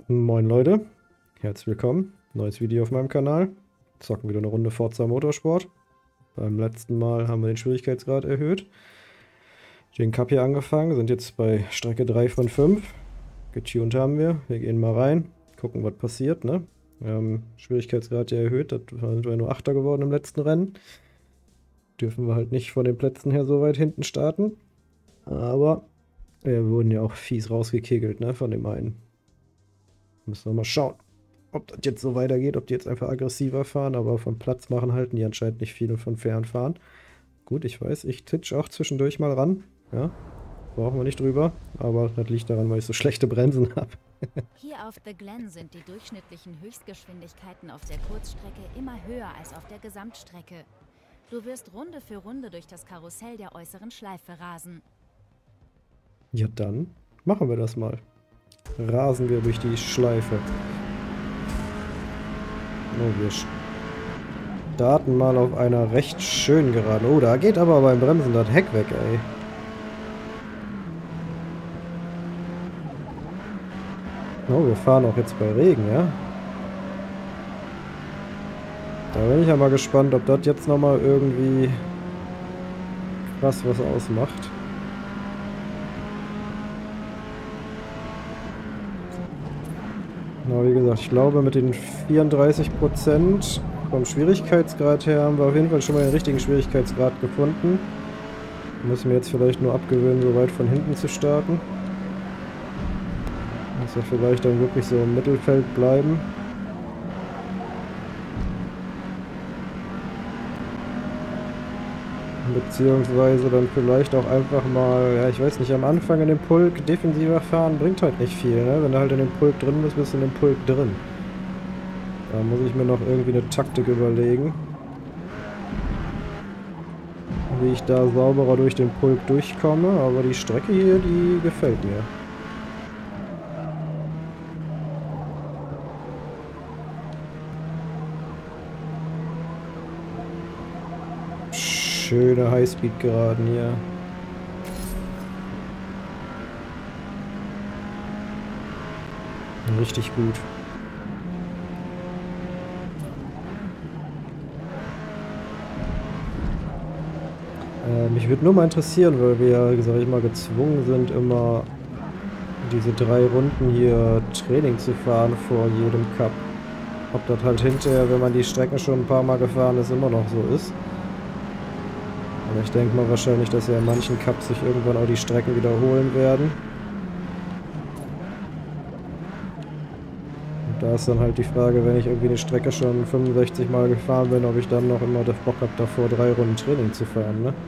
Moin Leute, herzlich willkommen. Neues Video auf meinem Kanal. Zocken wieder eine Runde Forza Motorsport. Beim letzten Mal haben wir den Schwierigkeitsgrad erhöht. Den Cup hier angefangen, sind jetzt bei Strecke 3 von 5. Getuned haben wir. Wir gehen mal rein, gucken was passiert, ne? Wir haben Schwierigkeitsgrad ja erhöht, da sind wir nur Achter geworden im letzten Rennen. Dürfen wir halt nicht von den Plätzen her so weit hinten starten. Aber wir wurden ja auch fies rausgekegelt, ne, von dem einen. Müssen wir mal schauen, ob das jetzt so weitergeht, ob die jetzt einfach aggressiver fahren, aber vom Platz machen halten die anscheinend nicht viel und von fern fahren. Gut, ich weiß, ich titsch auch zwischendurch mal ran. Ja, brauchen wir nicht drüber, aber das liegt daran, weil ich so schlechte Bremsen habe. Hier auf The Glen sind die durchschnittlichen Höchstgeschwindigkeiten auf der Kurzstrecke immer höher als auf der Gesamtstrecke. Du wirst Runde für Runde durch das Karussell der äußeren Schleife rasen. Ja, dann machen wir das mal. Rasen wir durch die Schleife. Oh, wir starten mal auf einer recht schönen Gerade. Oh, da geht aber beim Bremsen das Heck weg, ey. Oh, wir fahren auch jetzt bei Regen, ja? Da bin ich ja mal gespannt, ob das jetzt nochmal irgendwie krass was ausmacht. Na, wie gesagt, ich glaube, mit den 34% vom Schwierigkeitsgrad her haben wir auf jeden Fall schon mal den richtigen Schwierigkeitsgrad gefunden. Müssen wir jetzt vielleicht nur abgewöhnen, so weit von hinten zu starten. Dass wir vielleicht dann wirklich so im Mittelfeld bleiben. Beziehungsweise dann vielleicht auch einfach mal, ja, ich weiß nicht, am Anfang in dem Pulk defensiver fahren bringt halt nicht viel, ne? Wenn du halt in dem Pulk drin bist, bist du in dem Pulk drin. Da muss ich mir noch irgendwie eine Taktik überlegen, wie ich da sauberer durch den Pulk durchkomme, aber die Strecke hier, die gefällt mir. Schöne Highspeed-Geraden hier. Richtig gut. Mich würde nur mal interessieren, weil wir, sag ich mal, gezwungen sind, immer diese 3 Runden hier Training zu fahren vor jedem Cup. Ob das halt hinterher, wenn man die Strecken schon ein paar Mal gefahren ist, immer noch so ist. Aber ich denke mal wahrscheinlich, dass ja in manchen Cups sich irgendwann auch die Strecken wiederholen werden. Und da ist dann halt die Frage, wenn ich irgendwie eine Strecke schon 65 Mal gefahren bin, ob ich dann noch immer Bock habe, davor 3 Runden Training zu fahren, ne?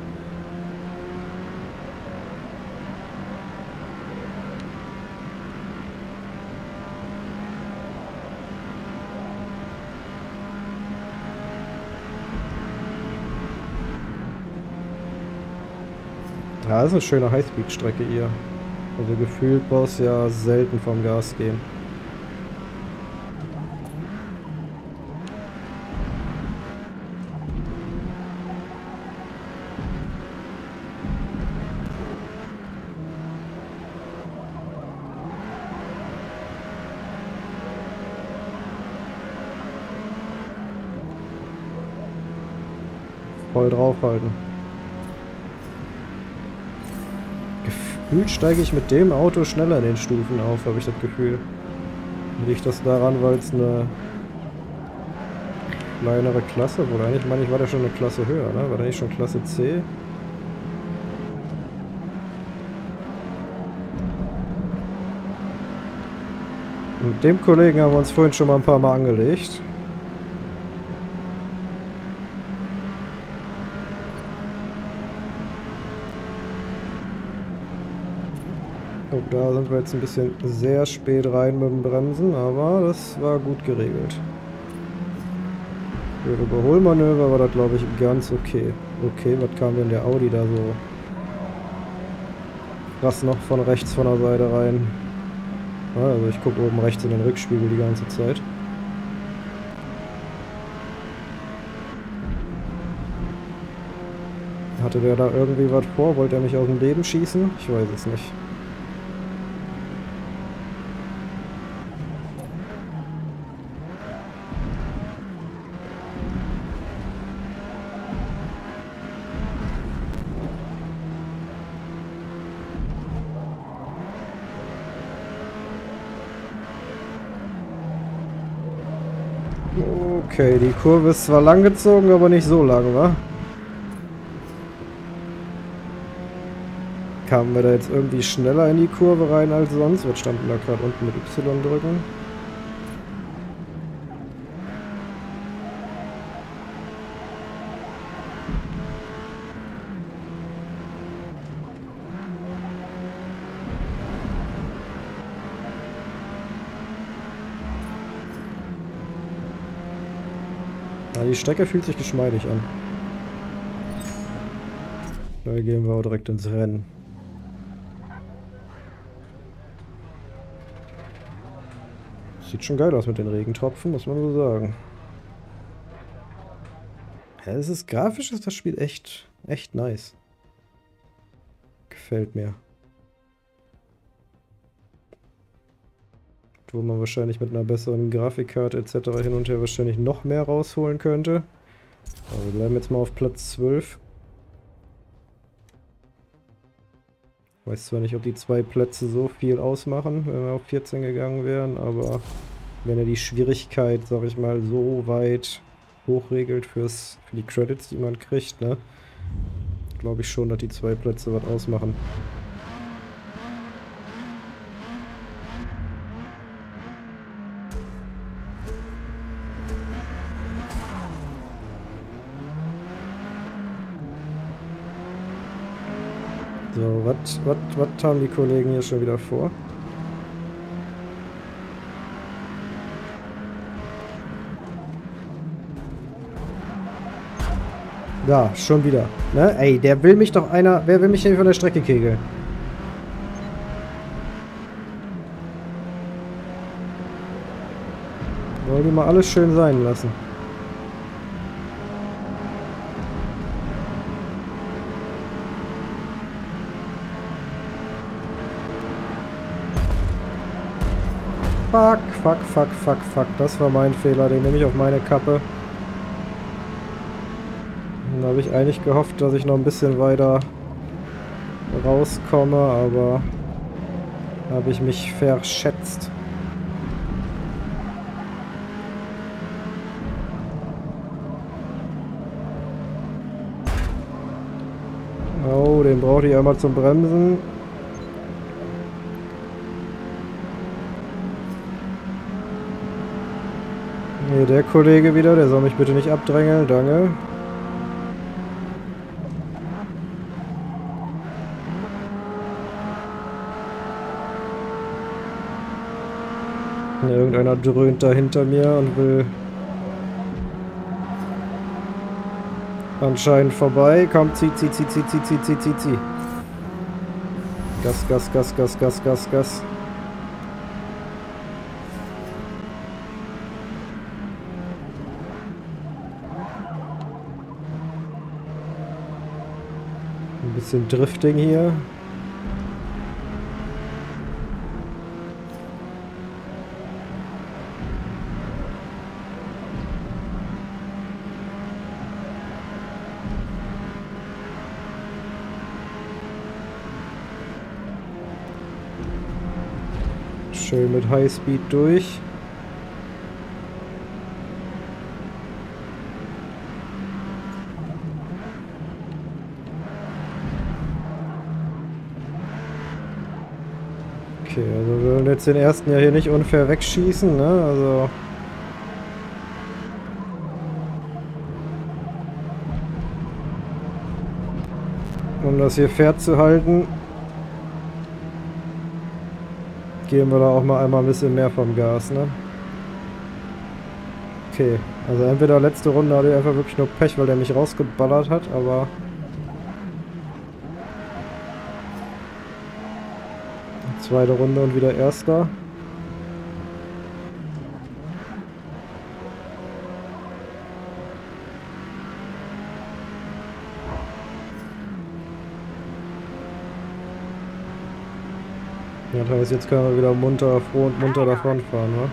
Ja, das ist eine schöne Highspeed-Strecke hier. Also gefühlt brauchst du ja selten vom Gas gehen. Voll draufhalten. Gefühlt steige ich mit dem Auto schneller in den Stufen auf, habe ich das Gefühl. Liegt das daran, weil es eine kleinere Klasse wurde? Eigentlich meine ich, war der schon eine Klasse höher, ne? War der nicht schon Klasse C? Mit dem Kollegen haben wir uns vorhin schon mal ein paar Mal angelegt. Oh, da sind wir jetzt ein bisschen sehr spät rein mit dem Bremsen, aber das war gut geregelt. Für Überholmanöver war das, glaube ich, ganz okay. Okay, was kam denn der Audi da so krass noch von rechts von der Seite rein? Also ich gucke oben rechts in den Rückspiegel die ganze Zeit. Hatte der da irgendwie was vor? Wollte er mich aus dem Leben schießen? Ich weiß es nicht. Okay, die Kurve ist zwar lang gezogen, aber nicht so lang, wa? Kamen wir da jetzt irgendwie schneller in die Kurve rein als sonst? Was standen da gerade unten mit Y drücken? Ja, die Strecke fühlt sich geschmeidig an. Da gehen wir auch direkt ins Rennen. Sieht schon geil aus mit den Regentropfen, muss man so sagen. Ja, es ist grafisch, ist das Spiel echt nice. Gefällt mir. Wo man wahrscheinlich mit einer besseren Grafikkarte etc. hin und her wahrscheinlich noch mehr rausholen könnte. Aber wir bleiben jetzt mal auf Platz 12. Ich weiß zwar nicht, ob die 2 Plätze so viel ausmachen, wenn wir auf 14 gegangen wären, aber wenn er die Schwierigkeit, sag ich mal, so weit hochregelt für die Credits, die man kriegt, ne, glaube ich schon, dass die 2 Plätze was ausmachen. So, was haben die Kollegen hier schon wieder vor? Da, schon wieder. Ne? Ey, wer will mich denn von der Strecke kegeln? Wollen die mal alles schön sein lassen. Fuck. Das war mein Fehler, den nehme ich auf meine Kappe. Da habe ich eigentlich gehofft, dass ich noch ein bisschen weiter rauskomme, aber habe ich mich verschätzt. Oh, den brauchte ich einmal zum Bremsen. Nee, der Kollege wieder, der soll mich bitte nicht abdrängeln, danke. Irgendeiner dröhnt da hinter mir und will anscheinend vorbei. Komm, zieh. Gas. Ein bisschen Drifting hier. Schön mit Highspeed durch. Okay, also wir wollen jetzt den ersten ja hier nicht unfair wegschießen, ne? Also um das hier fair zu halten, geben wir da auch mal einmal ein bisschen mehr vom Gas, ne? Okay, also entweder letzte Runde hatte ich einfach wirklich nur Pech, weil der mich rausgeballert hat, aber zweite Runde und wieder erster. Ja, das heißt, jetzt können wir wieder froh und munter davon fahren, wa?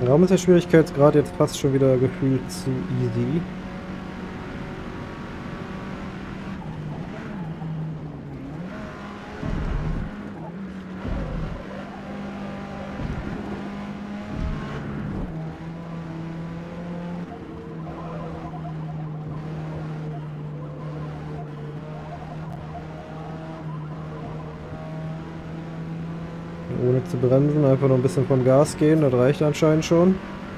Warum ist der Schwierigkeitsgrad jetzt fast schon wieder gefühlt zu easy? Ohne zu bremsen, einfach nur ein bisschen vom Gas gehen, das reicht anscheinend schon.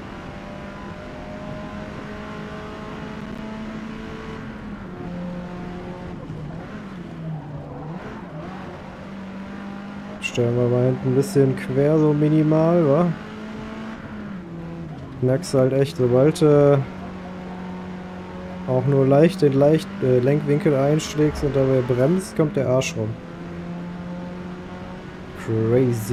Stellen wir mal hinten ein bisschen quer, so minimal, wa? Merkst du halt echt, sobald auch nur leicht den Lenkwinkel einschlägst und dabei bremst, kommt der Arsch rum. Crazy.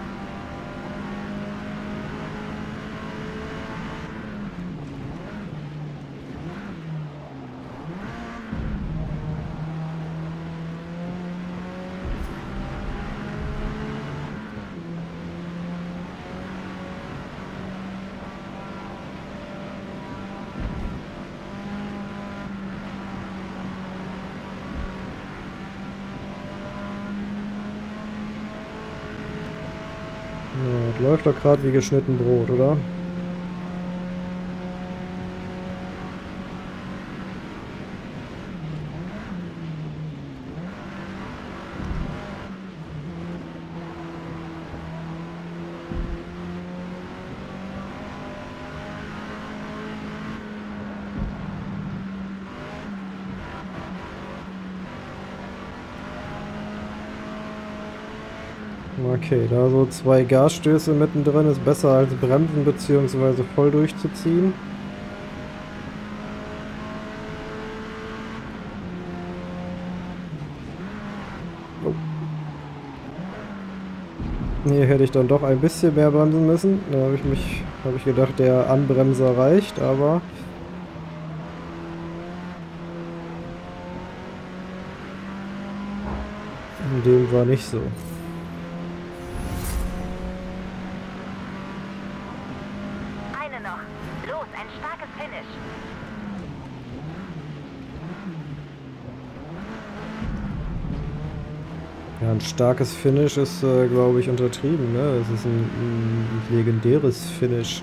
Ja, das läuft doch gerade wie geschnitten Brot, oder? Okay, da so 2 Gasstöße mittendrin ist besser als bremsen bzw. voll durchzuziehen. Oh. Hier hätte ich dann doch ein bisschen mehr bremsen müssen. Da habe ich gedacht, der Anbremser reicht, aber dem war nicht so. Ja, ein starkes Finish ist, glaube ich, untertrieben, ne? Es ist ein legendäres Finish.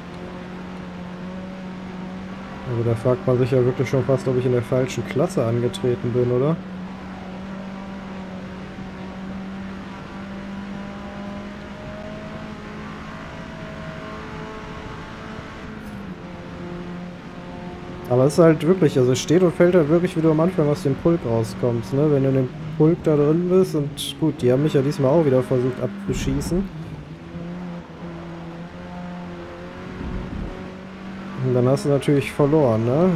Also da fragt man sich ja wirklich schon fast, ob ich in der falschen Klasse angetreten bin, oder? Aber es ist halt wirklich, also es steht und fällt halt wirklich, wie du am Anfang aus dem Pulk rauskommst, ne? Wenn du in dem Pulk da drin bist und gut, die haben mich ja diesmal auch wieder versucht abzuschießen. Und dann hast du natürlich verloren, ne?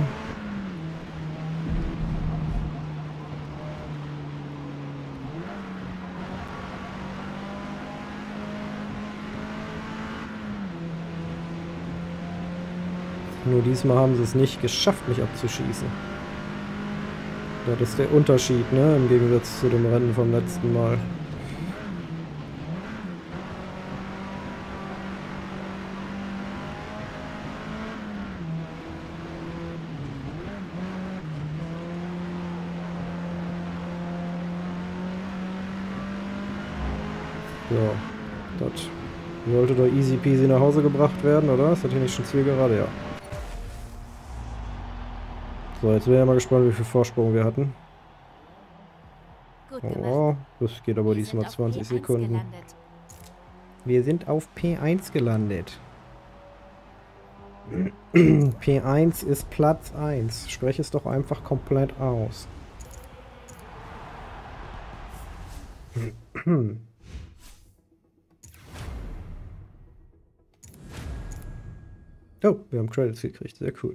Nur diesmal haben sie es nicht geschafft, mich abzuschießen. Das ist der Unterschied, ne? Im Gegensatz zu dem Rennen vom letzten Mal. Ja, das sollte doch easy peasy nach Hause gebracht werden, oder? Ist das hier nicht schon Zielgerade? Ja. So, jetzt bin ich ja mal gespannt, wie viel Vorsprung wir hatten. Oh, das geht aber diesmal 20 Sekunden. Wir sind auf P1 gelandet. P1 ist Platz 1. Spreche es doch einfach komplett aus. Oh, wir haben Credits gekriegt. Sehr cool.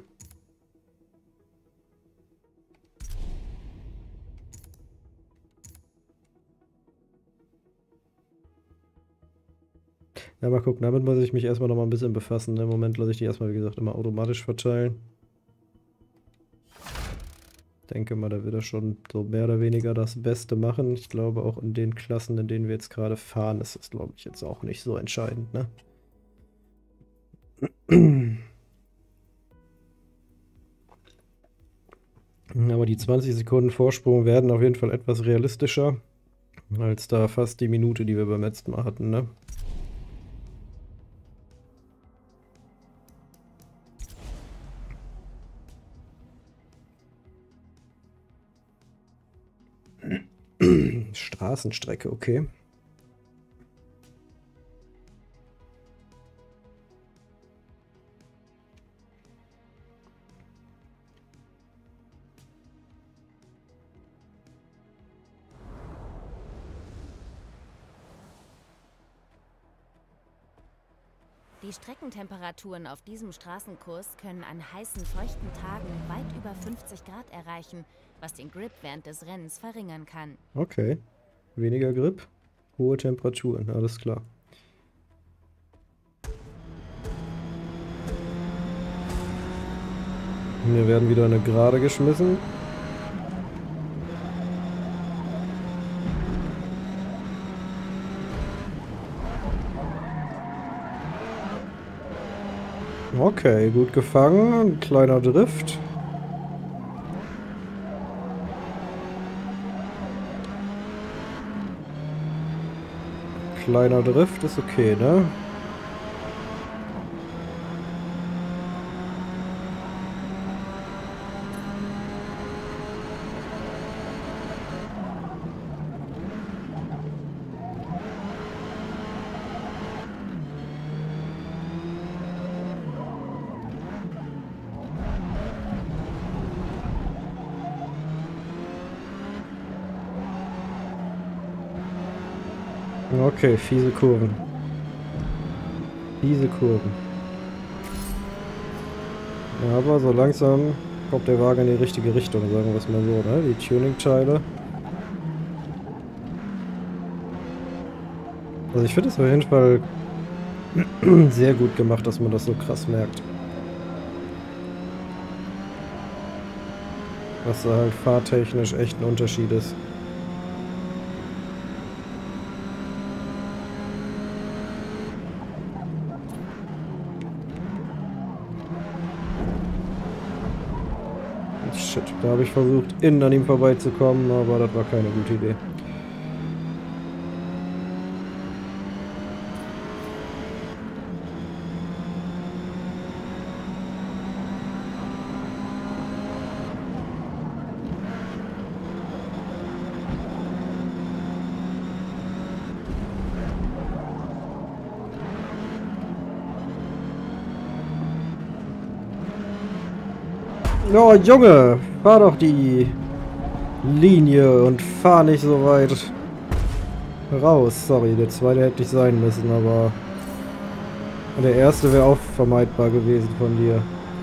Ja, mal gucken. Damit muss ich mich erstmal noch mal ein bisschen befassen. Im Moment lasse ich die erstmal, wie gesagt, immer automatisch verteilen. Ich denke mal, da wird er schon so mehr oder weniger das Beste machen. Ich glaube, auch in den Klassen, in denen wir jetzt gerade fahren, ist das, glaube ich, jetzt auch nicht so entscheidend, ne? Aber die 20 Sekunden Vorsprung werden auf jeden Fall etwas realistischer als da fast die Minute, die wir beim letzten Mal hatten, ne? Straßenstrecke, okay. Die Streckentemperaturen auf diesem Straßenkurs können an heißen, feuchten Tagen weit über 50 Grad erreichen, was den Grip während des Rennens verringern kann. Okay. Weniger Grip, hohe Temperaturen, alles klar. Hier werden wieder eine Gerade geschmissen. Okay, gut gefangen. Ein kleiner Drift. Kleiner Drift ist okay, ne? Okay, fiese Kurven. Fiese Kurven. Ja, aber so langsam kommt der Wagen in die richtige Richtung, sagen wir es mal so, ne? Die Tuning-Teile. Also ich finde es auf jeden Fall sehr gut gemacht, dass man das so krass merkt. Was da halt fahrtechnisch echt ein Unterschied ist. Shit, da habe ich versucht, innen an ihm vorbeizukommen, aber das war keine gute Idee. Oh, Junge, fahr doch die Linie und fahr nicht so weit raus. Sorry, der zweite hätte nicht sein müssen, aber der erste wäre auch vermeidbar gewesen von dir.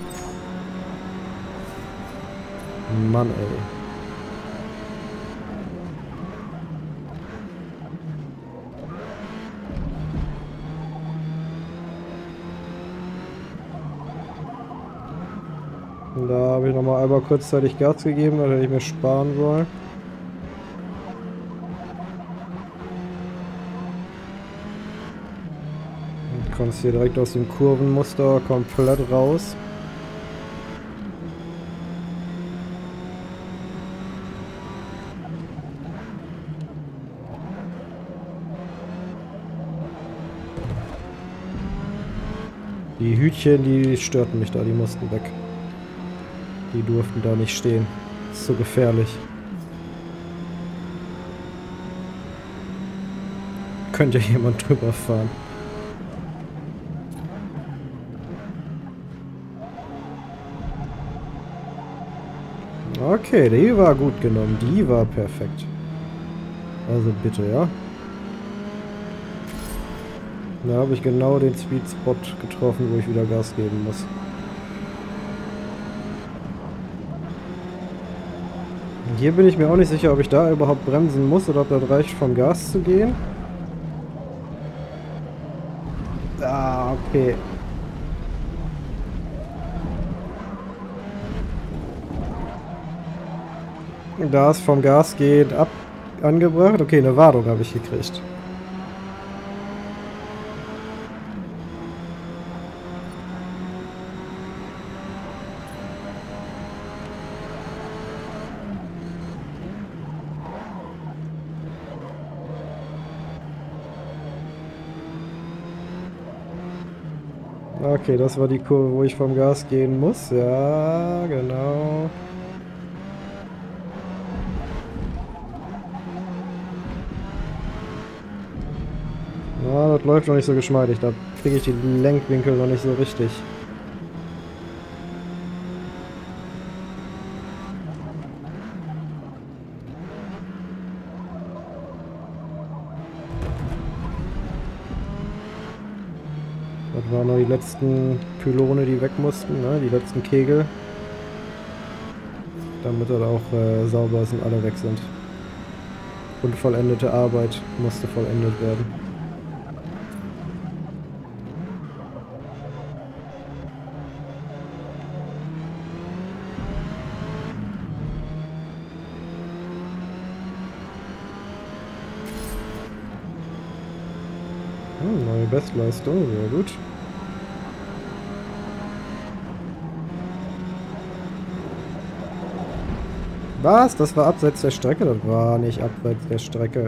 Mann, ey. Da habe ich nochmal einmal kurzzeitig Gas gegeben, das hätte ich mir sparen sollen. Du kommst hier direkt aus dem Kurvenmuster komplett raus. Die Hütchen, die störten mich da, die mussten weg. Die durften da nicht stehen. Das ist zu gefährlich. Könnte ja jemand drüber fahren. Okay, die war gut genommen. Die war perfekt. Also bitte, ja. Da habe ich genau den Sweet Spot getroffen, wo ich wieder Gas geben muss. Hier bin ich mir auch nicht sicher, ob ich da überhaupt bremsen muss oder ob das reicht, vom Gas zu gehen. Ah, okay. Da ist vom Gas gehen angebracht. Okay, eine Warnung habe ich gekriegt. Okay, das war die Kurve, wo ich vom Gas gehen muss. Ja, genau. Ja, das läuft noch nicht so geschmeidig. Da kriege ich die Lenkwinkel noch nicht so richtig. Das waren noch die letzten Pylone, die weg mussten, ne? Die letzten Kegel. Damit das auch sauber ist und alle weg sind. Unvollendete Arbeit musste vollendet werden. Neue Bestleistung, sehr gut. Was? Das war abseits der Strecke? Das war nicht abseits der Strecke.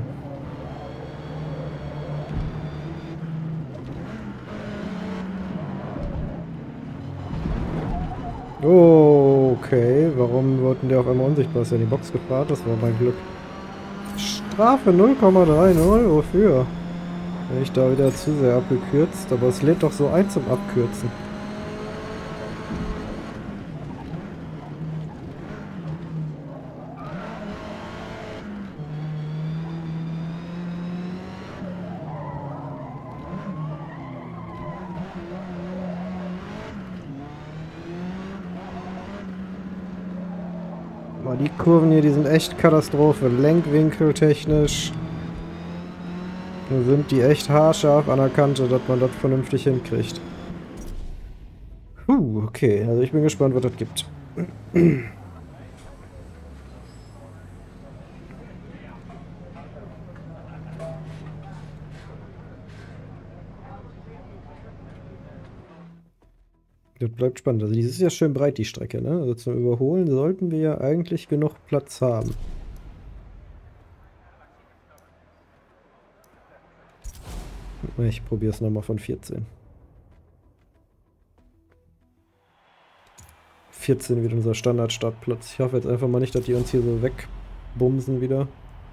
Oh, okay. Warum wollten der auf einmal unsichtbar? Ist ja in die Box gefahren? Das war mein Glück. Strafe 0,30. Wofür? Bin ich da wieder zu sehr abgekürzt. Aber es lädt doch so ein zum Abkürzen. Die Kurven hier, die sind echt Katastrophe. Lenkwinkeltechnisch sind die echt haarscharf an der Kante, dass man das vernünftig hinkriegt. Okay. Also ich bin gespannt, was das gibt. Das bleibt spannend. Also die ist ja schön breit, die Strecke, ne? Also zum Überholen sollten wir ja eigentlich genug Platz haben. Ich probiere es nochmal von 14. 14 wieder unser Standardstartplatz. Ich hoffe jetzt einfach mal nicht, dass die uns hier so wegbumsen wieder.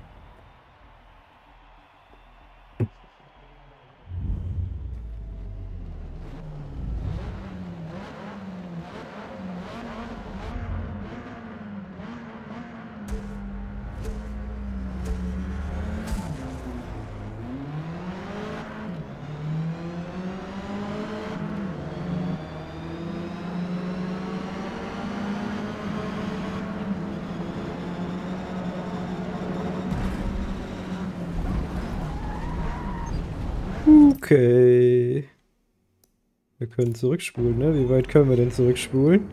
Okay. Wir können zurückspulen, ne? Wie weit können wir denn zurückspulen?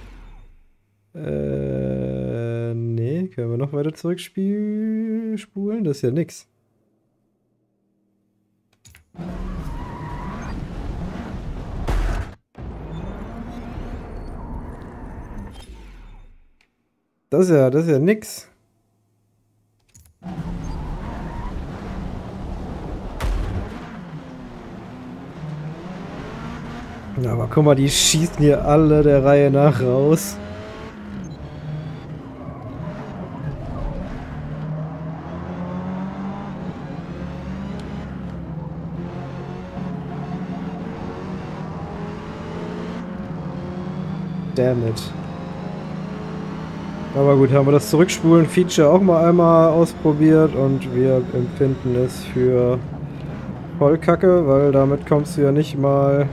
Nee. Können wir noch weiter zurückspulen? Das ist ja nix. Das ist ja nix. Aber guck mal, die schießen hier alle der Reihe nach raus. Damn it. Aber gut, haben wir das Zurückspulen-Feature auch mal einmal ausprobiert und wir empfinden es für voll Kacke, weil damit kommst du ja nicht mal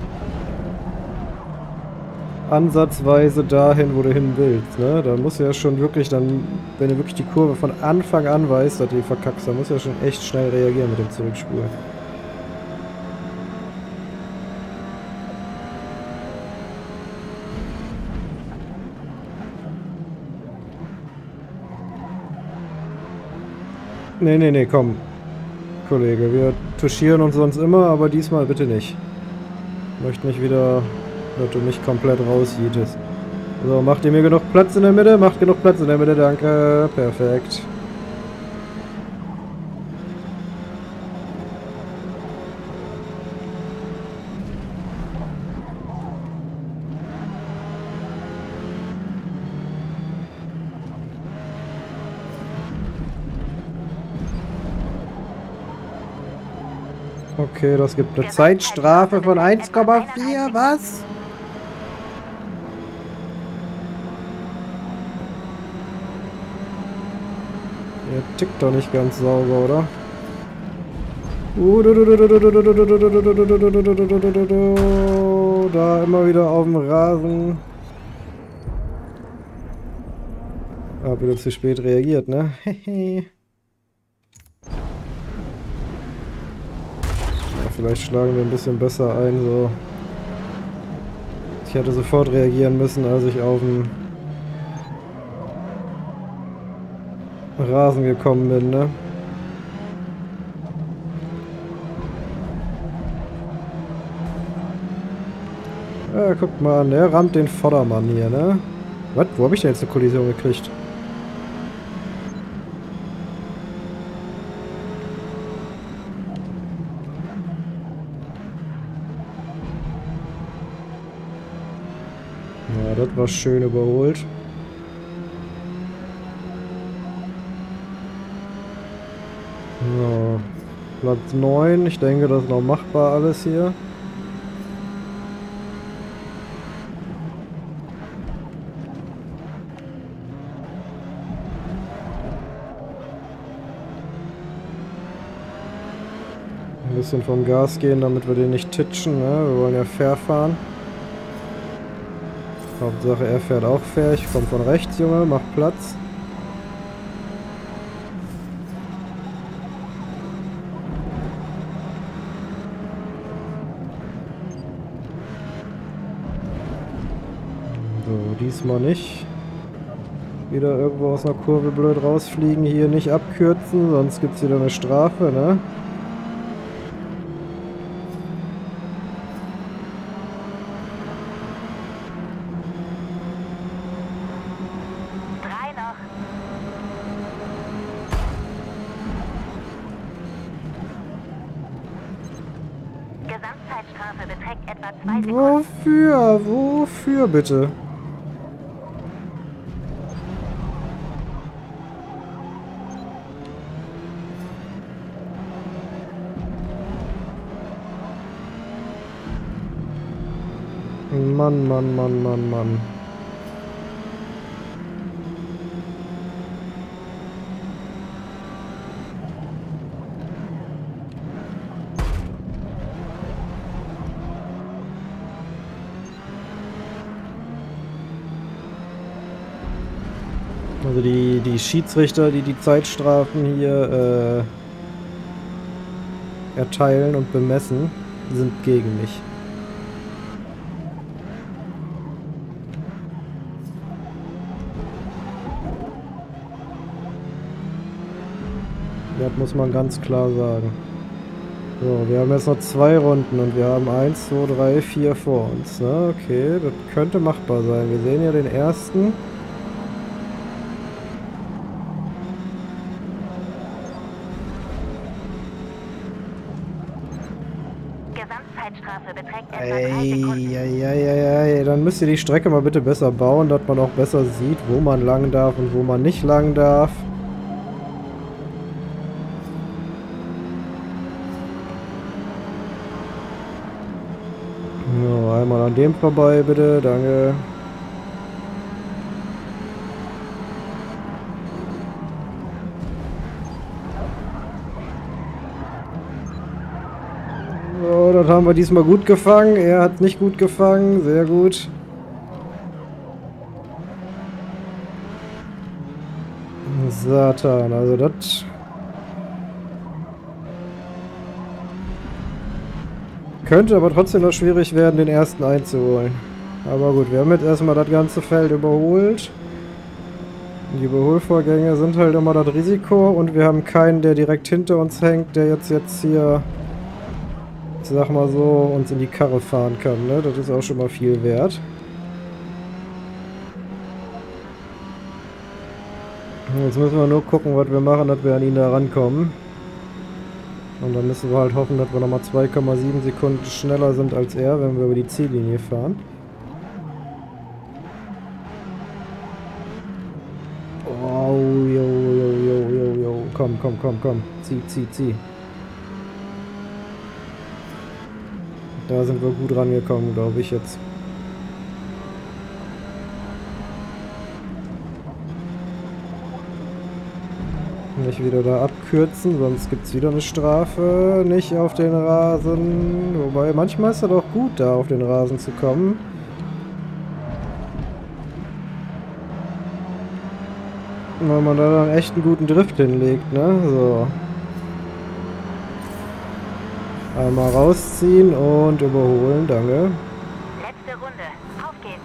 ansatzweise dahin, wo du hin willst, ne? Da musst du ja schon wirklich dann, wenn du wirklich die Kurve von Anfang an weißt, dass du die verkackst, dann musst du ja schon echt schnell reagieren mit dem Zurückspulen. Nee, komm. Kollege, wir touchieren uns sonst immer, aber diesmal bitte nicht. Ich möchte nicht wieder, dass du mich komplett rausjietest. So, macht ihr mir genug Platz in der Mitte? Macht genug Platz in der Mitte, danke. Perfekt. Okay, das gibt eine Zeitstrafe von 1,4. Was? Der tickt doch nicht ganz sauber, oder? Da immer wieder auf dem Rasen. Hab wieder zu spät reagiert, ne? Hehe. Ja, vielleicht schlagen wir ein bisschen besser ein, so. Ich hätte sofort reagieren müssen, als ich auf den Rasen gekommen bin, ne? Ja, guckt mal an, der rammt den Vordermann hier, ne? Was? Wo habe ich denn jetzt eine Kollision gekriegt? Ja, das war schön überholt. So, Platz 9. Ich denke, das ist noch machbar alles hier. Ein bisschen vom Gas gehen, damit wir den nicht titschen, ne? Wir wollen ja fair fahren. Hauptsache er fährt auch fair. Ich komme von rechts, Junge. Mach Platz. So, diesmal nicht. Wieder irgendwo aus einer Kurve blöd rausfliegen. Hier nicht abkürzen, sonst gibt es wieder eine Strafe, ne? Gesamtzeitstrafe beträgt etwa 2 Sekunden. Wofür? Wofür bitte? Mann, Mann, Mann, Mann, Mann. Also die Schiedsrichter, die Zeitstrafen hier erteilen und bemessen, sind gegen mich. Das muss man ganz klar sagen. So, wir haben jetzt noch 2 Runden und wir haben 1, 2, 3, 4 vor uns. Ne? Okay, das könnte machbar sein. Wir sehen ja den ersten. Gesamtzeitstrafe beträgt etwa 3 Sekunden. Eieieiei, dann müsst ihr die Strecke mal bitte besser bauen, dass man auch besser sieht, wo man lang darf und wo man nicht lang darf. So, einmal an dem vorbei, bitte, danke. So, das haben wir diesmal gut gefangen. Er hat nicht gut gefangen, sehr gut. Satan, also das... Könnte aber trotzdem noch schwierig werden, den ersten einzuholen. Aber gut, wir haben jetzt erstmal das ganze Feld überholt. Die Überholvorgänge sind halt immer das Risiko und wir haben keinen, der direkt hinter uns hängt, der jetzt hier, ich sag mal so, uns in die Karre fahren kann, ne? Das ist auch schon mal viel wert. Jetzt müssen wir nur gucken, was wir machen, dass wir an ihn da rankommen. Und dann müssen wir halt hoffen, dass wir nochmal 2,7 Sekunden schneller sind als er, wenn wir über die Ziellinie fahren. Oh, jo. Komm. Zieh. Da sind wir gut rangekommen, glaube ich jetzt. Nicht wieder da abkürzen, sonst gibt es wieder eine Strafe. Nicht auf den Rasen. Wobei, manchmal ist es doch gut, da auf den Rasen zu kommen. Weil man da dann echt einen guten Drift hinlegt, ne? So. Einmal rausziehen und überholen, danke. Letzte Runde. Auf geht's.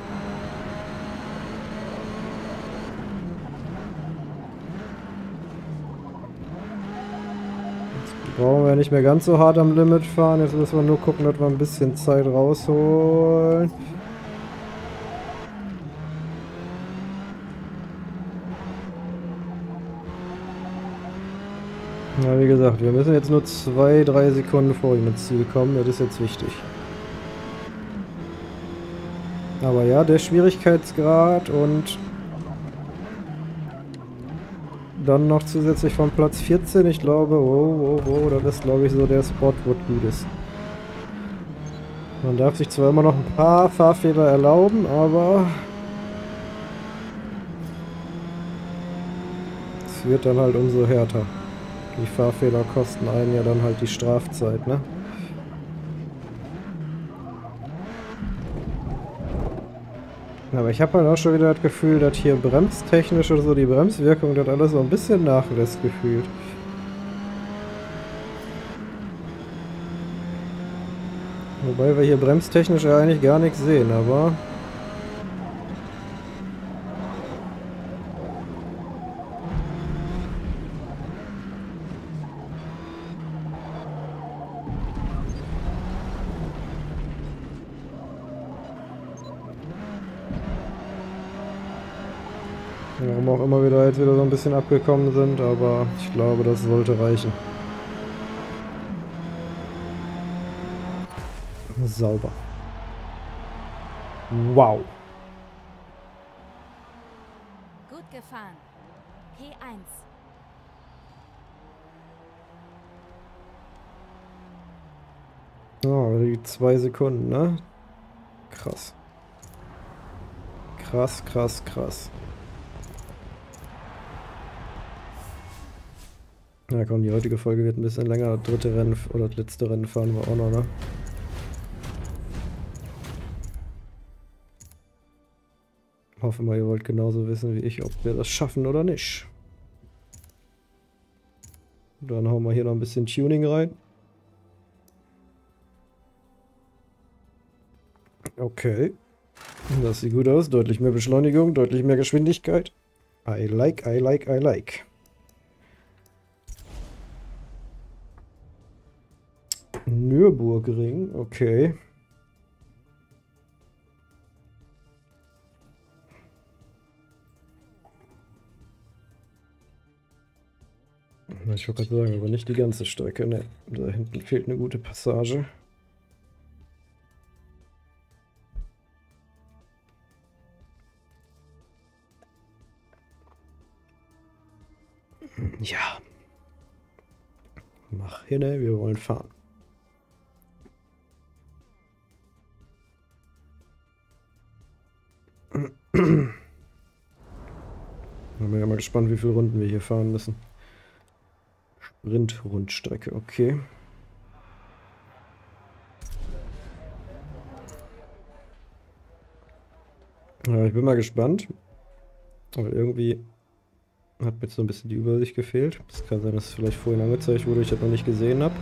Jetzt brauchen wir nicht mehr ganz so hart am Limit fahren. Jetzt müssen wir nur gucken, dass wir ein bisschen Zeit rausholen. Ja, wie gesagt, wir müssen jetzt nur 2-3 Sekunden vor ihm ins Ziel kommen. Das ist jetzt wichtig. Aber ja, der Schwierigkeitsgrad und dann noch zusätzlich von Platz 14. Ich glaube, das ist, glaube ich, so der Spot, wo es gut ist. Man darf sich zwar immer noch ein paar Fahrfehler erlauben, aber es wird dann halt umso härter. Die Fahrfehler kosten einen ja dann halt die Strafzeit, ne? Aber ich habe halt auch schon wieder das Gefühl, dass hier bremstechnisch oder so die Bremswirkung das alles so ein bisschen nachlässt gefühlt. Wobei wir hier bremstechnisch ja eigentlich gar nichts sehen, aber... Warum auch immer wir da jetzt wieder so ein bisschen abgekommen sind, aber ich glaube, das sollte reichen. Sauber. Wow. Gut gefahren. P1. Oh, die 2 Sekunden, ne? Krass. Krass, krass, krass. Na komm, die heutige Folge wird ein bisschen länger. Das dritte Rennen oder das letzte Rennen fahren wir auch noch, ne? Hoffe mal, ihr wollt genauso wissen wie ich, ob wir das schaffen oder nicht. Dann hauen wir hier noch ein bisschen Tuning rein. Okay. Das sieht gut aus. Deutlich mehr Beschleunigung, deutlich mehr Geschwindigkeit. I like, I like, I like. Nürburgring, okay. Ich wollte gerade sagen, aber nicht die ganze Strecke, ne. Da hinten fehlt eine gute Passage. Ja. Mach hin, wir wollen fahren. Bin ja mal gespannt, wie viele Runden wir hier fahren müssen. Sprint-Rundstrecke, okay. Ja, ich bin mal gespannt. Aber irgendwie hat mir jetzt so ein bisschen die Übersicht gefehlt. Es kann sein, dass es vielleicht vorhin angezeigt wurde, ich das noch nicht gesehen habe.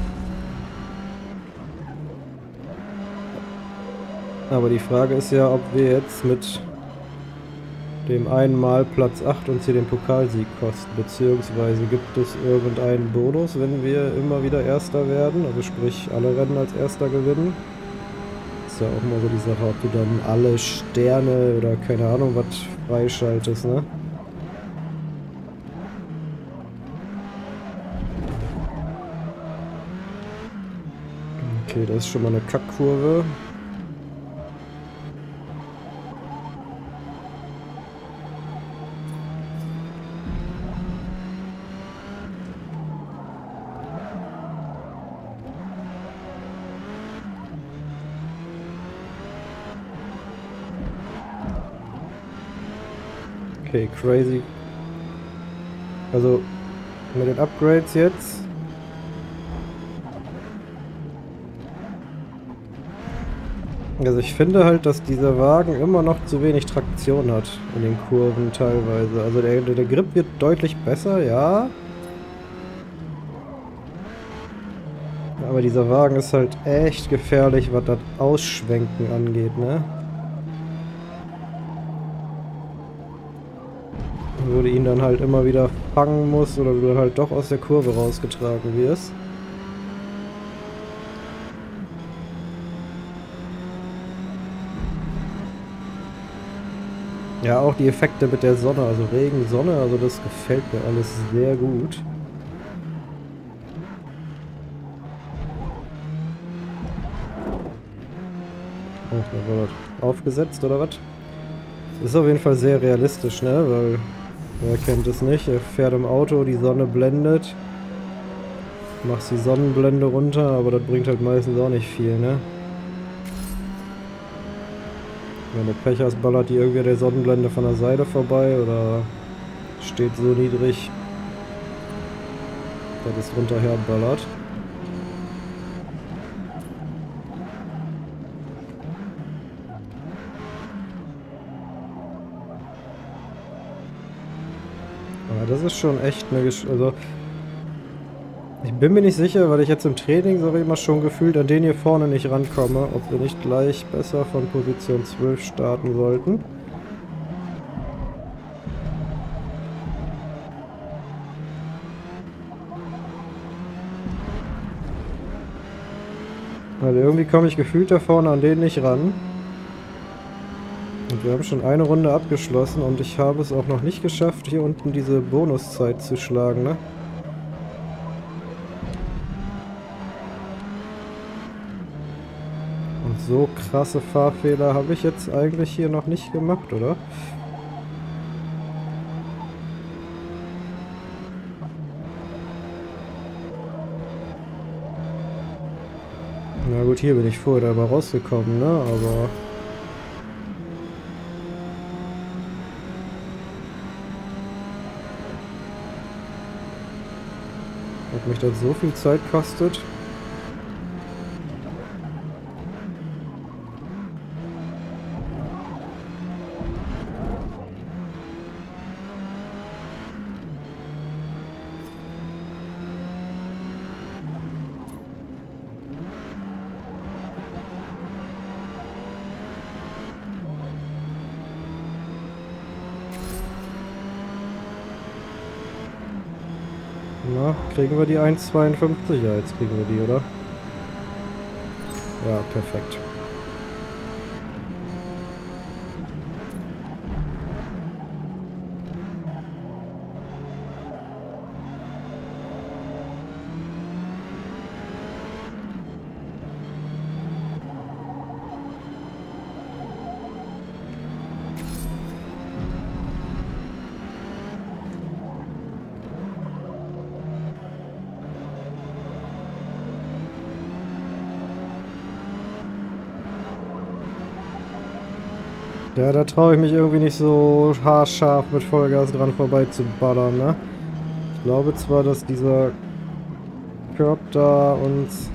Aber die Frage ist ja, ob wir jetzt mit dem einen Mal Platz 8 uns hier den Pokalsieg kosten, beziehungsweise gibt es irgendeinen Bonus, wenn wir immer wieder Erster werden, also sprich alle Rennen als Erster gewinnen. Ist ja auch mal so die Sache, ob du dann alle Sterne oder keine Ahnung was freischaltest, ne? Okay, das ist schon mal eine Kackkurve. Okay, crazy. Also mit den Upgrades jetzt. Also ich finde halt, dass dieser Wagen immer noch zu wenig Traktion hat in den Kurven teilweise. Also der Grip wird deutlich besser, ja. Aber dieser Wagen ist halt echt gefährlich, was das Ausschwenken angeht, ne? Wo du ihn dann halt immer wieder fangen musst oder du dann halt doch aus der Kurve rausgetragen wirst. Ja, auch die Effekte mit der Sonne, also Regen, Sonne, also das gefällt mir alles sehr gut. Oh, da war das aufgesetzt oder was? Ist auf jeden Fall sehr realistisch, ne? Weil, wer kennt es nicht, er fährt im Auto, die Sonne blendet. Machst die Sonnenblende runter, aber das bringt halt meistens auch nicht viel, ne? Wenn du Pech hast, ballert die irgendwie der Sonnenblende von der Seite vorbei oder steht so niedrig, dass es drunter herballert. Aber das ist schon echt eine also ich bin mir nicht sicher, weil ich jetzt im Training, sage ich mal, schon gefühlt an den hier vorne nicht rankomme, ob wir nicht gleich besser von Position 12 starten sollten. Weil irgendwie komme ich gefühlt da vorne an den nicht ran. Und wir haben schon eine Runde abgeschlossen und ich habe es auch noch nicht geschafft, hier unten diese Bonuszeit zu schlagen, ne? Und so krasse Fahrfehler habe ich jetzt eigentlich hier noch nicht gemacht, oder? Na gut, hier bin ich vorher dabei rausgekommen, ne? Aber ob mich das so viel Zeit kostet? Na, kriegen wir die 1,52? Ja, jetzt kriegen wir die, oder? Ja, perfekt. Ja, da traue ich mich irgendwie nicht so haarscharf mit Vollgas dran vorbei zu ballern, ne? Ich glaube zwar, dass dieser Curb da uns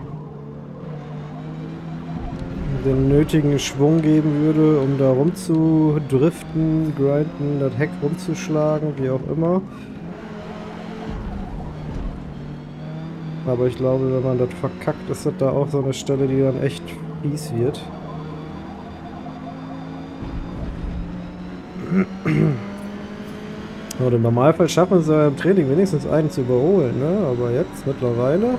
den nötigen Schwung geben würde, um da rumzudriften, grinden, das Heck rumzuschlagen, wie auch immer. Aber ich glaube, wenn man das verkackt, ist das da auch so eine Stelle, die dann echt fies wird. Aber im Normalfall schaffen wir es ja im Training wenigstens einen zu überholen, ne? Aber jetzt mittlerweile.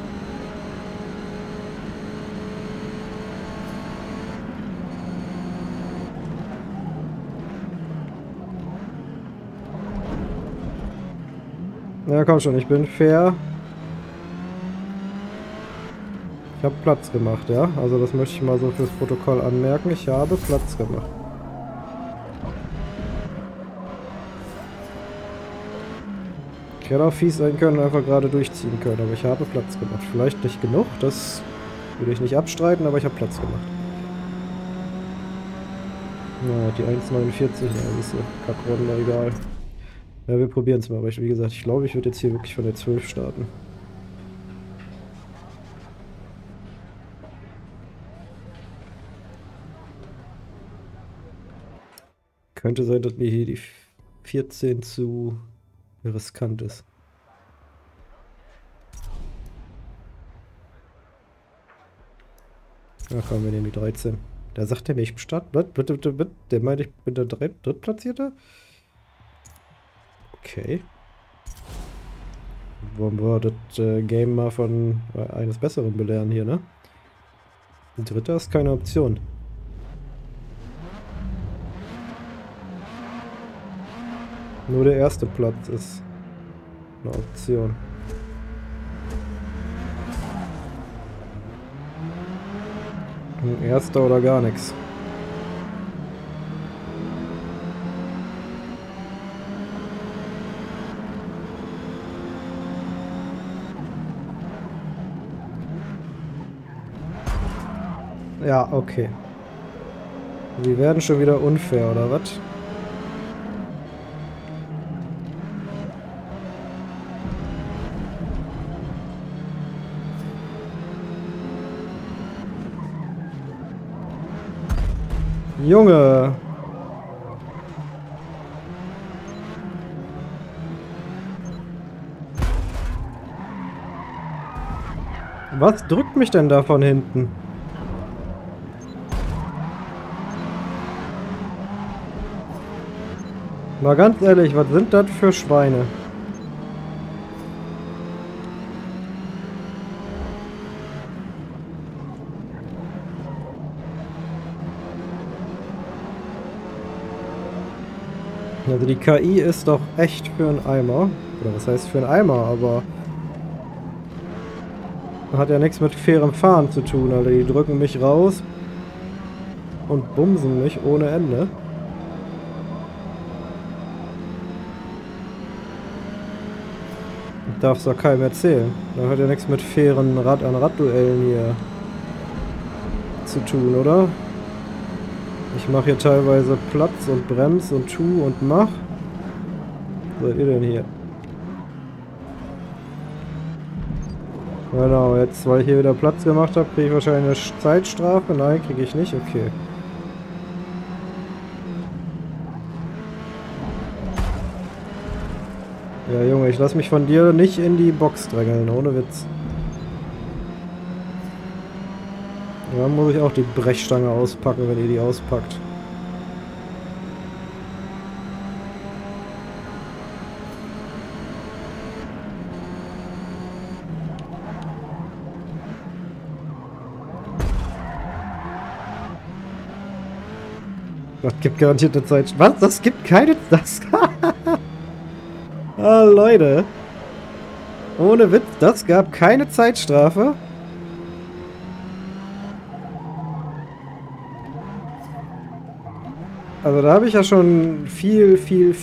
Ja, komm schon, ich bin fair. Ich habe Platz gemacht, ja? Also das möchte ich mal so fürs Protokoll anmerken. Ich habe Platz gemacht. Ich hätte auch fies sein können, einfach gerade durchziehen können, aber ich habe Platz gemacht. Vielleicht nicht genug, das würde ich nicht abstreiten, aber ich habe Platz gemacht. Na, die 1,49, ja, ist Kackrunde, egal. Ja, wir probieren es mal, aber wie gesagt, ich glaube, ich würde jetzt hier wirklich von der 12 starten. Könnte sein, dass mir hier die 14 zu riskant ist. Ja, komm, wir nehmen die 13. Da sagt er mir, ich bin Start. Bitte. Der meint, ich bin der Drittplatzierte? Okay. Wollen wir das Game mal von eines Besseren belehren hier, ne? Ein Dritter ist keine Option. Nur der erste Platz ist eine Option. Ein erster oder gar nichts. Ja, okay. Wir werden schon wieder unfair, oder was? Junge! Was drückt mich denn da von hinten? Mal ganz ehrlich, was sind das für Schweine? Also die KI ist doch echt für einen Eimer. Oder was heißt für einen Eimer, aber hat ja nichts mit fairem Fahren zu tun, Alter. Die drücken mich raus und bumsen mich ohne Ende. Darf's doch keinem erzählen. Das hat ja nichts mit fairen Rad-an-Rad-Duellen hier zu tun, oder? Ich mache hier teilweise Platz und Brems und tu und mach. Was seid ihr denn hier? Genau, jetzt, weil ich hier wieder Platz gemacht habe, kriege ich wahrscheinlich eine Zeitstrafe. Nein, kriege ich nicht. Okay. Ja, Junge, ich lasse mich von dir nicht in die Box drängeln, ohne Witz. Dann muss ich auch die Brechstange auspacken, wenn ihr die auspackt. Das gibt garantiert eine Zeit. Was? Das gibt keine... Das... Ah, Leute. Ohne Witz, das gab keine Zeitstrafe. Also da habe ich ja schon viel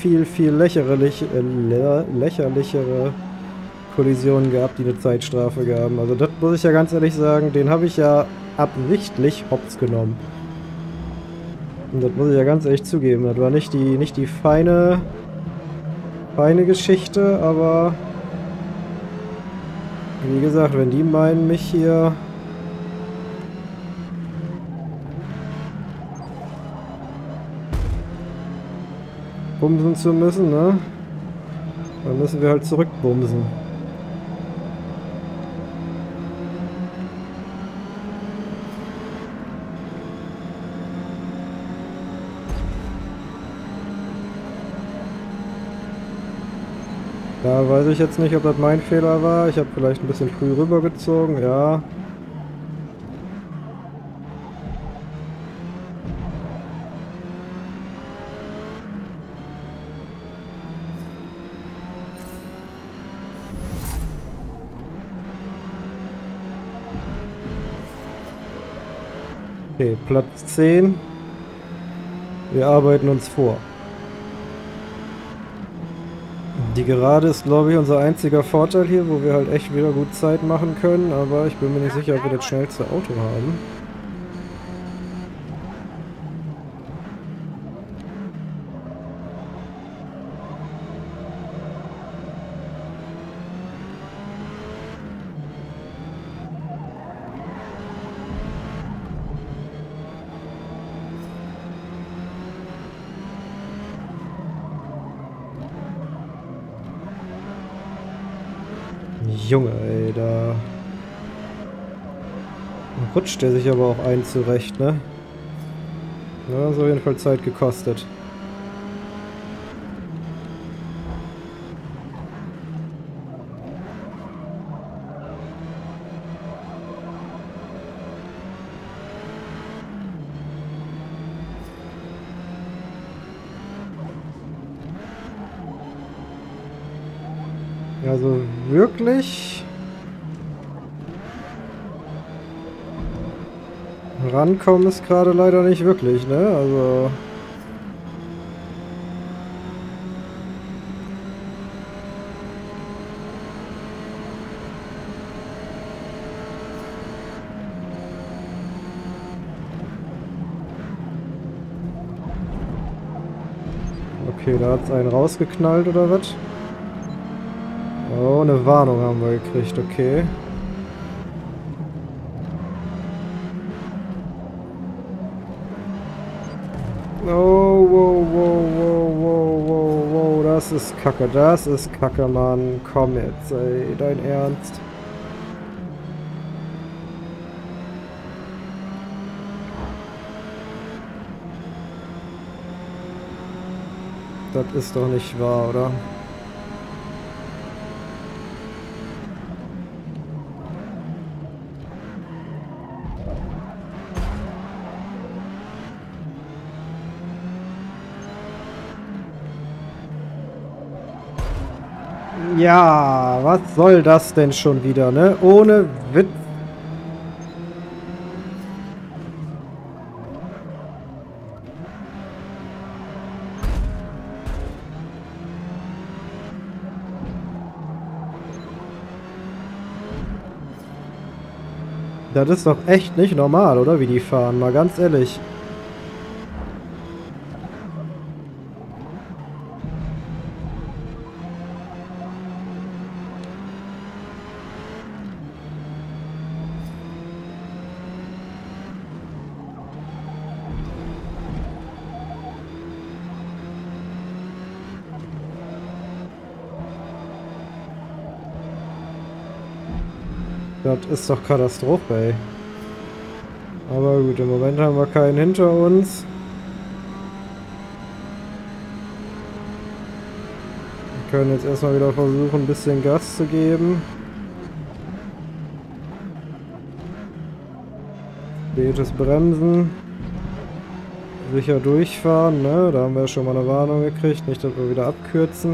lächerlichere Kollisionen gehabt, die eine Zeitstrafe gaben. Also das muss ich ja ganz ehrlich sagen, den habe ich ja absichtlich hops genommen. Und das muss ich ja ganz ehrlich zugeben. Das war nicht die feine Geschichte, aber wie gesagt, wenn die meinen, mich hier bumsen zu müssen, ne? Dann müssen wir halt zurückbumsen. Da weiß ich jetzt nicht, ob das mein Fehler war. Ich habe vielleicht ein bisschen früh rübergezogen, ja. Okay, Platz 10. Wir arbeiten uns vor. Die Gerade ist, glaube ich, unser einziger Vorteil hier, wo wir halt echt wieder gut Zeit machen können, aber ich bin mir nicht sicher, ob wir das schnellste Auto haben. Junge, ey, da rutscht der sich aber auch ein zurecht, ne? Ja, das hat auf jeden Fall Zeit gekostet. Also wirklich rankommen ist gerade leider nicht wirklich, ne? Also okay, da hat es einen rausgeknallt oder was? Oh, eine Warnung haben wir gekriegt, okay. Oh, wow, wow, wow, wow, wow, wow, das ist Kacke, Mann. Komm jetzt, ey, dein Ernst. Das ist doch nicht wahr, oder? Ja, was soll das denn schon wieder, ne? Ohne Witz. Das ist doch echt nicht normal, oder? Wie die fahren, mal ganz ehrlich. Das ist doch Katastrophe, ey. Aber gut, im Moment haben wir keinen hinter uns. Wir können jetzt erstmal wieder versuchen, ein bisschen Gas zu geben. Spätes Bremsen. Sicher durchfahren, ne? Da haben wir schon mal eine Warnung gekriegt, nicht, dass wir wieder abkürzen.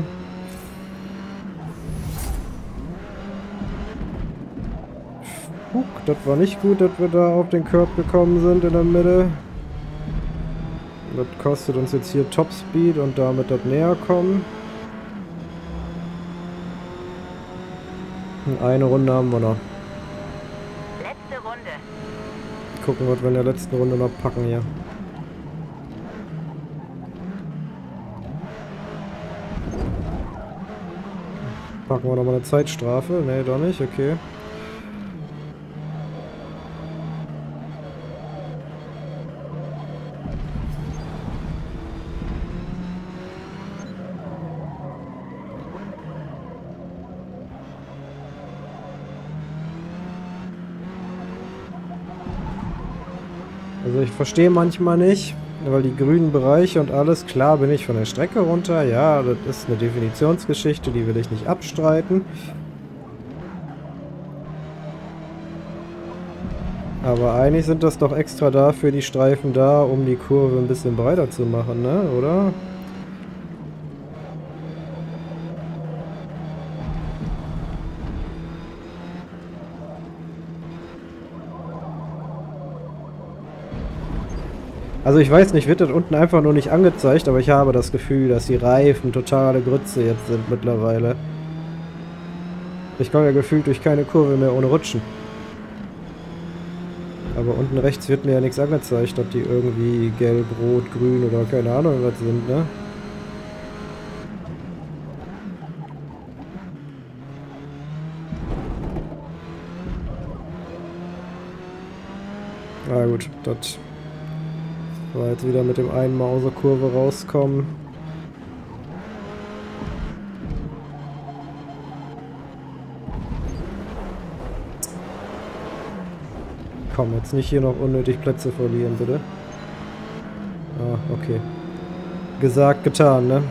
Das war nicht gut, dass wir da auf den Curb gekommen sind in der Mitte. Das kostet uns jetzt hier Topspeed und damit das näher kommen. Und eine Runde haben wir noch. Letzte Runde. Gucken, was wir in der letzten Runde noch packen hier. Packen wir nochmal eine Zeitstrafe? Ne, doch nicht, okay. Also ich verstehe manchmal nicht, weil die grünen Bereiche und alles, klar bin ich von der Strecke runter, ja, das ist eine Definitionsgeschichte, die will ich nicht abstreiten. Aber eigentlich sind das doch extra dafür die Streifen da, um die Kurve ein bisschen breiter zu machen, ne, oder? Also ich weiß nicht, wird das unten einfach nur nicht angezeigt, aber ich habe das Gefühl, dass die Reifen totale Grütze jetzt sind mittlerweile. Ich komme ja gefühlt durch keine Kurve mehr ohne Rutschen. Aber unten rechts wird mir ja nichts angezeigt, ob die irgendwie gelb, rot, grün oder keine Ahnung was sind, ne? Na gut, das war jetzt wieder mit dem einen Mal aus der Kurve rauskommen. Komm, jetzt nicht hier noch unnötig Plätze verlieren, bitte. Ah, okay. Gesagt, getan, ne?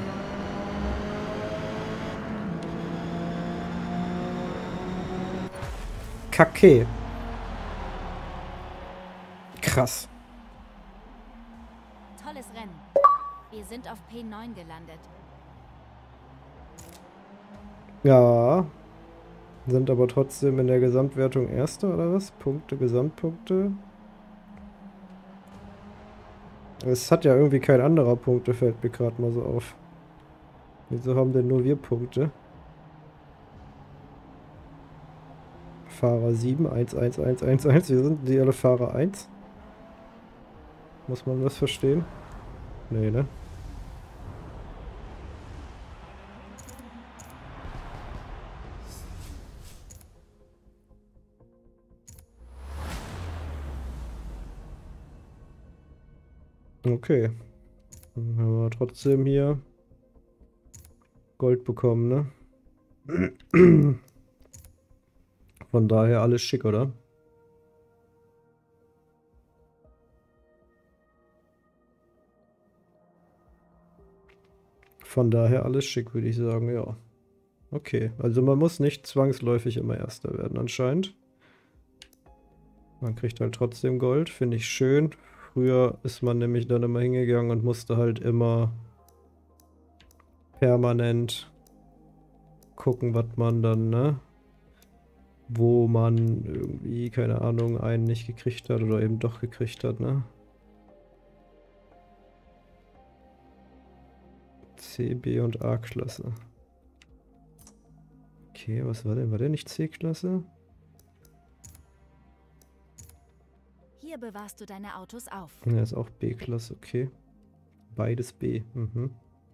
Kacke. Krass. Tolles Rennen. Wir sind auf P9 gelandet. Ja. Sind aber trotzdem in der Gesamtwertung Erster, oder was? Punkte, Gesamtpunkte. Es hat ja irgendwie kein anderer Punkte, fällt mir gerade mal so auf. Wieso haben denn nur wir Punkte? Fahrer 7, 1, 1, 1, 1, 1. Wir sind die alle Fahrer 1. Muss man das verstehen? Nee, ne? Okay. Dann haben wir trotzdem hier Gold bekommen, ne? Von daher alles schick, oder? Von daher alles schick, würde ich sagen, ja. Okay, also man muss nicht zwangsläufig immer Erster werden anscheinend. Man kriegt halt trotzdem Gold, finde ich schön. Früher ist man nämlich dann immer hingegangen und musste halt immer permanent gucken, was man dann, ne? Wo man irgendwie, keine Ahnung, einen nicht gekriegt hat oder eben doch gekriegt hat, ne? C, B und A-Klasse. Okay, was war denn? War der nicht C-Klasse? Hier bewahrst du deine Autos auf. Ja, ist auch B-Klasse, okay. Beides B, mhm.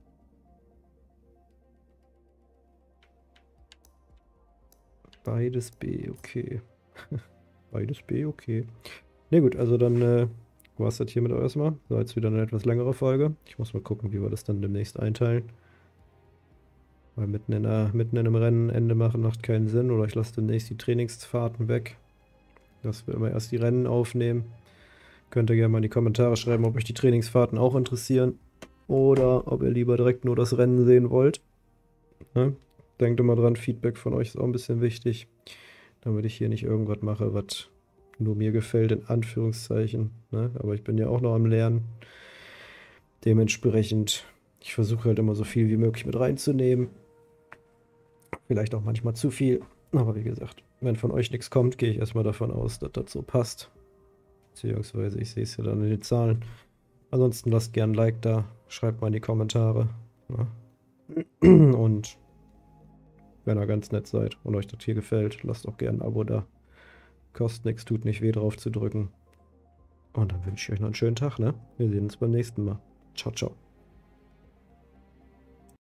Beides B, okay. Beides B, okay. Ne gut, also dann war es das hiermit erstmal. So, jetzt wieder eine etwas längere Folge. Ich muss mal gucken, wie wir das dann demnächst einteilen. Weil mitten in einem Rennen Ende machen macht keinen Sinn. Oder ich lasse demnächst die Trainingsfahrten weg. Dass wir immer erst die Rennen aufnehmen. Könnt ihr gerne mal in die Kommentare schreiben, ob euch die Trainingsfahrten auch interessieren. Oder ob ihr lieber direkt nur das Rennen sehen wollt. Ne? Denkt immer dran, Feedback von euch ist auch ein bisschen wichtig. Damit ich hier nicht irgendwas mache, was nur mir gefällt, in Anführungszeichen. Ne? Aber ich bin ja auch noch am Lernen. Dementsprechend, ich versuche halt immer so viel wie möglich mit reinzunehmen. Vielleicht auch manchmal zu viel. Aber wie gesagt, wenn von euch nichts kommt, gehe ich erstmal davon aus, dass das so passt. Beziehungsweise ich sehe es ja dann in den Zahlen. Ansonsten lasst gerne ein Like da, schreibt mal in die Kommentare. Ne? Und wenn ihr ganz nett seid und euch das hier gefällt, lasst auch gerne ein Abo da. Kostet nichts, tut nicht weh drauf zu drücken. Und dann wünsche ich euch noch einen schönen Tag, ne? Wir sehen uns beim nächsten Mal. Ciao, ciao.